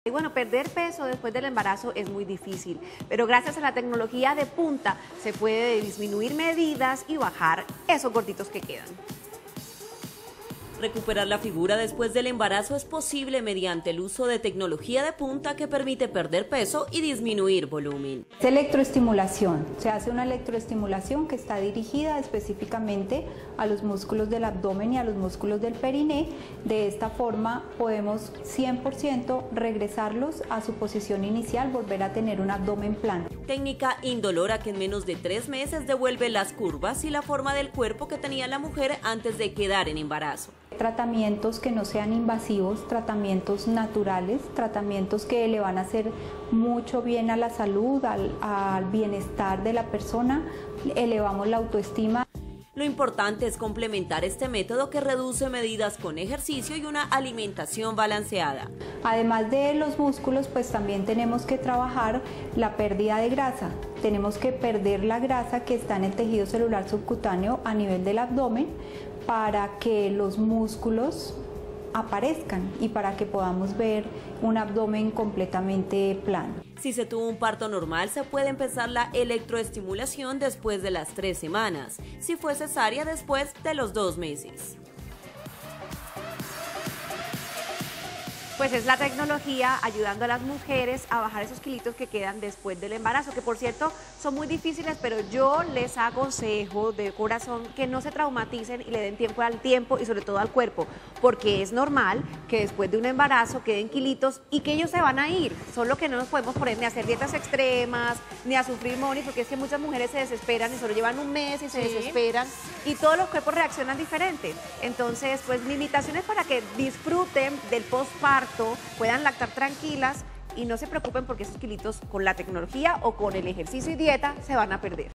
Y bueno, perder peso después del embarazo es muy difícil, pero gracias a la tecnología de punta se puede disminuir medidas y bajar esos gorditos que quedan. Recuperar la figura después del embarazo es posible mediante el uso de tecnología de punta que permite perder peso y disminuir volumen. Es electroestimulación. Se hace una electroestimulación que está dirigida específicamente a los músculos del abdomen y a los músculos del periné. De esta forma podemos 100% regresarlos a su posición inicial, volver a tener un abdomen plano. Técnica indolora que en menos de 3 meses devuelve las curvas y la forma del cuerpo que tenía la mujer antes de quedar en embarazo. Tratamientos que no sean invasivos, tratamientos naturales, tratamientos que le van a hacer mucho bien a la salud, al bienestar de la persona, elevamos la autoestima. Lo importante es complementar este método que reduce medidas con ejercicio y una alimentación balanceada. Además de los músculos, pues también tenemos que trabajar la pérdida de grasa. Tenemos que perder la grasa que está en el tejido celular subcutáneo a nivel del abdomen para que los músculos aparezcan y para que podamos ver un abdomen completamente plano. Si se tuvo un parto normal, se puede empezar la electroestimulación después de las 3 semanas. Si fue cesárea, después de los 2 meses. Pues es la tecnología ayudando a las mujeres a bajar esos kilitos que quedan después del embarazo, que por cierto son muy difíciles, pero yo les aconsejo de corazón que no se traumaticen y le den tiempo al tiempo y sobre todo al cuerpo, porque es normal que después de un embarazo queden kilitos y que ellos se van a ir, solo que no nos podemos poner ni a hacer dietas extremas, ni a sufrir monis, porque es que muchas mujeres se desesperan y solo llevan un mes y se desesperan y todos los cuerpos reaccionan diferente. Entonces, pues mi invitación es para que disfruten del postparto, puedan lactar tranquilas y no se preocupen porque esos kilitos con la tecnología o con el ejercicio y dieta se van a perder.